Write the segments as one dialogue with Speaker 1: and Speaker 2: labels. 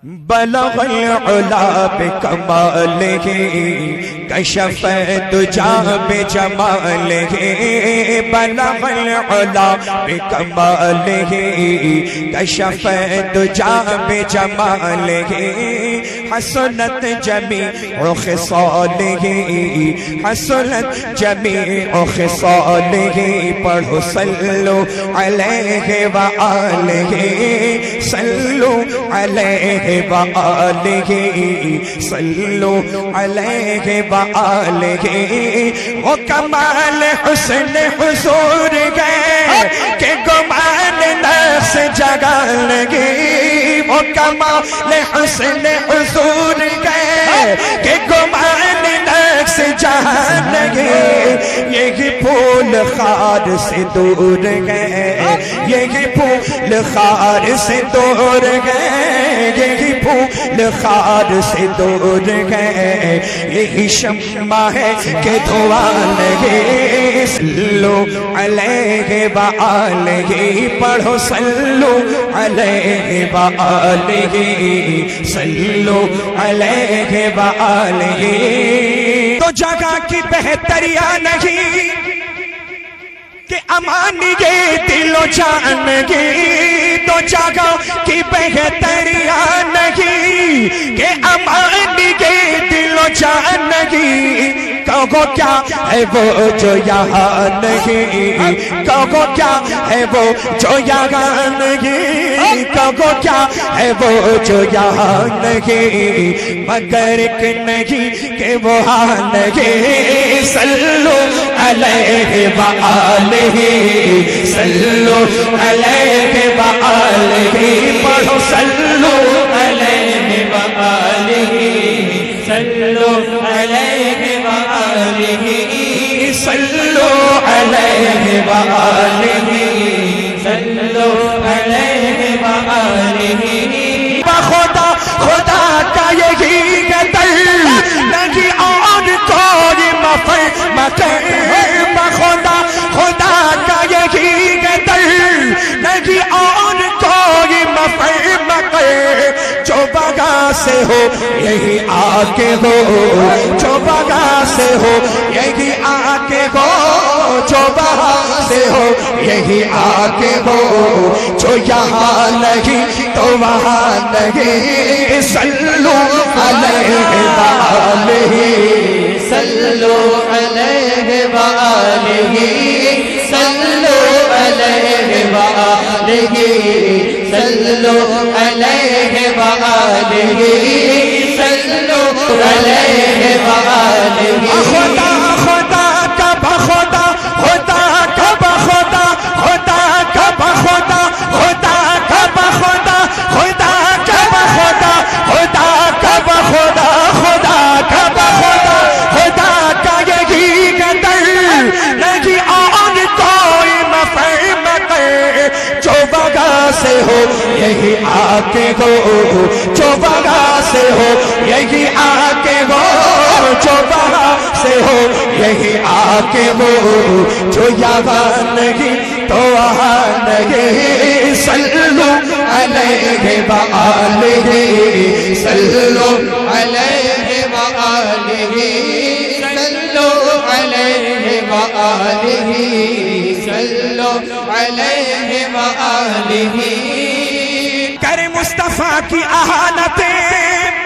Speaker 1: بلغ العلا بکمالہ کشف الدجا بجمالہ بلغ العلا بکمالہ کشف الدجا بجمالہ حسنت جمیع خصالہ حسنت جمیع خصالہ پڑھو صلو علیہ وآلہ صلو علیہ وآلہ صلو علیہ وآلہ وہ کمال حسن حضور گئے کہ گمان نفس جگا لگی وہ کمال حسن حضور گئے کہ گمان نفس جہاں لگے یہی پھول خار سے دور گئے یہی پھول خار سے دور گئے یہی پھول خار سے دور گئے یہی شمع ہے کہ دھواں لگے صلو علیہ وآلہ پڑھو صلو علیہ وآلہ صلو علیہ وآلہ تو جگہ کی بہتریا نہیں کہ امانی یہ دل و جان گی تو جگہ کی بہتریا نہیں کہ امانی یہ دل و جان گی کہو کیا ہے وہ جو یہاں نہیں کہو کیا ہے وہ جو یہاں نہیں کہو کیا ہے وہ جو یہاں نہیں مگر ایک نہیں کہ وہ ہاں نہیں صلو علیہ وآلہ صلو علیہ وآلہ پڑھو صلو علیہ وآلہ صلو علیہ وآلہ صلو علیہ وآلہ صلو علیہ وآلہ بخدا خدا کا یہی قدر نہیں اور کوئی مفر مکر بخدا خدا کا یہی قدر نہیں اور کوئی مفر مکر جو بغا سے ہو یہی آکے ہو جو بغا سے ہو یہی آکے ہو جو بغا سے ہو یہی آکے ہو جو یہاں نہیں تو وہاں نہیں صلو علیہ وآلہ صلو علیہ وآلہ صلو علیہ وآلہ صلو علیہ وآلہ صلو علیہ وآلہ خدا خدا کا بخدا خدا کا بخدا خدا کا بخدا خدا کا بخدا خدا کا بخدا خدا کا بخدا خدا کا بخدا خدا کا یہی قدر نہیں اور کوئی مفر مکر جو بغا سے ہو یہی آکے ہو جو بغا سے ہو یہی آکے ہو جو بغا سے ہو یہی آکے ہو جو یہاں نہیں تو وہاں نہیں صلو علیہ وآلہ صلو علیہ وآلہ صلو علیہ وآلہ صلو علیہ وآلہ کر مصطفیٰ کی احانتیں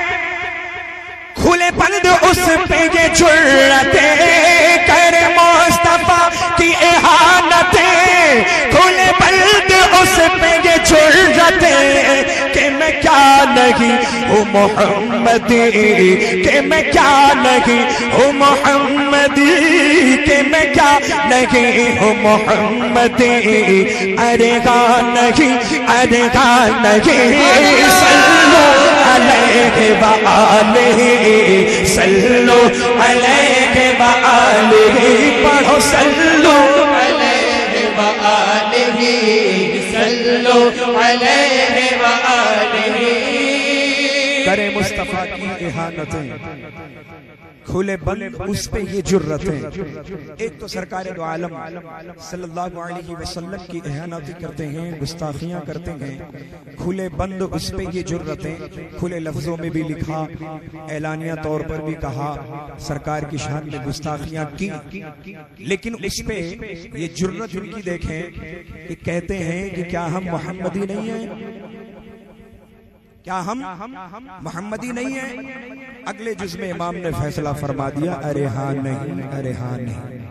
Speaker 1: کھلے بند اس پہ یہ جرتیں کر مصطفیٰ کی احانتیں کھلے بند اس پہ یہ جرتیں کہ میں کیا نہیں ہوں محمدی کہ میں کیا نہیں ہوں محمدی کہ میں کیا نہیں ہوں محمدی ارے گا نہیں ارے گا نہیں صلو علیہ وآلہ صلو علیہ وآلہ پڑھو صلو علیہ وآلہ صلو علیہ وآلہ کرے مصطفیٰ کی احانتیں کھلے بند اس پہ یہ جرتیں. ایک تو سرکار دو عالم صلی اللہ علیہ وسلم کی اہانت کرتے ہیں، گستاخیاں کرتے ہیں. کھلے بند اس پہ یہ جرتیں، کھلے لفظوں میں بھی لکھا، اعلانیہ طور پر بھی کہا، سرکار کی شان میں گستاخیاں کی، لیکن اس پہ یہ جرت ان کی دیکھیں کہ کہتے ہیں کہ کیا ہم محمدی نہیں ہیں؟ کیا ہم محمدی نہیں ہیں؟ اگلے جز میں امام نے فیصلہ فرما دیا، ارے ہاں نہیں، ارے ہاں نہیں.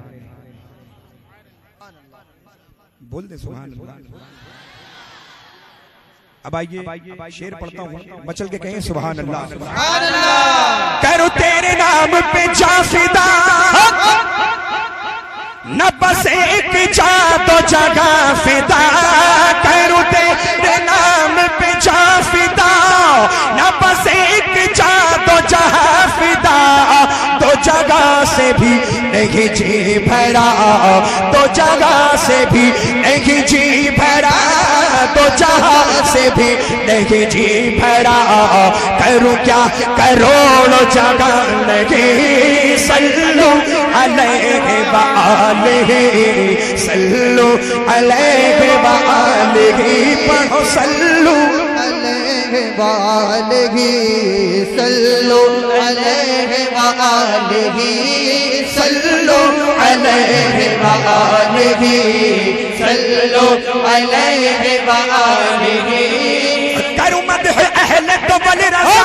Speaker 1: بول دے سبحان اللہ. اب آئیے شعر پڑھتا ہوں، مچل کے کہیں سبحان اللہ. کرو تیرے نام پہ جا فدا، نہ بس ایک جا دو جگہ فدا. کرو تیرے نام پہ جا فدا، نہ بس ایک جا دو جہاں فدا. دو جگہ سے بھی نہیں جی بھرا، دو جگہ سے بھی نہیں جی بھرا، دو جہاں سے بھی نہیں جی بھرا. کروں کیا کروڑوں جگہ نہیں، صلو علیہ وآلہ، صلو علیہ وآلہ. پڑھو صلو علیہ وآلہ، صلو علیہ وآلہ، صلو علیہ وآلہ، صلو علیہ وآلہ. کرو مدح اہل طول رضا،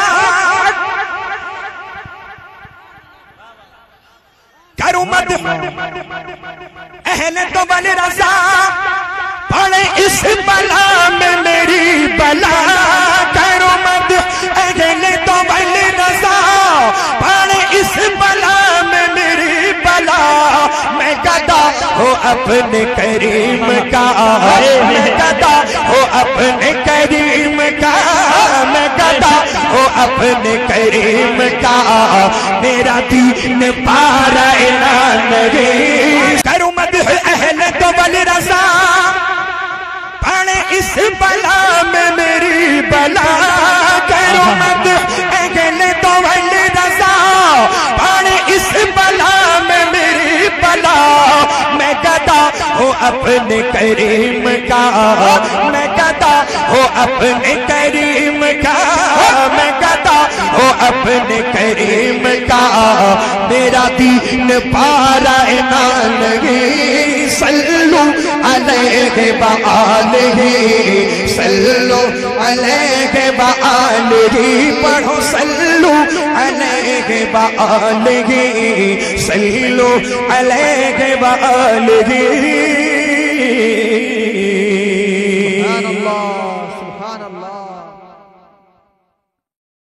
Speaker 1: کرو مدح اہل طول رضا. پڑے اس بلا میں میری بلا، کرو مدح اہل طول رضا. پڑے اس بلا میں میری بلا. میں گدا ہو اپنے کریم کا، میں گدا ہو اپنے کریم کا، میں گدا ہو اپنے کریم کا. میرا دین پارا نہیں. کرو مدح اہل طول رضا، پڑے اس بلا میں میری بلا. کرو مدح اہل طول رضا، پڑے اس بلا میں میری بلا. میں گدا ہو اپنے کریم کا، میں گدا ہو اپنے کریم کا، میں گدا ہو اپنے کریم کا. میرا دین پارا نہیں. صلو علیہ وآلہ، صلو علیہ وآلہ. پڑھو صلو علیہ وآلہ، صلو علیہ وآلہ. سبحان اللہ.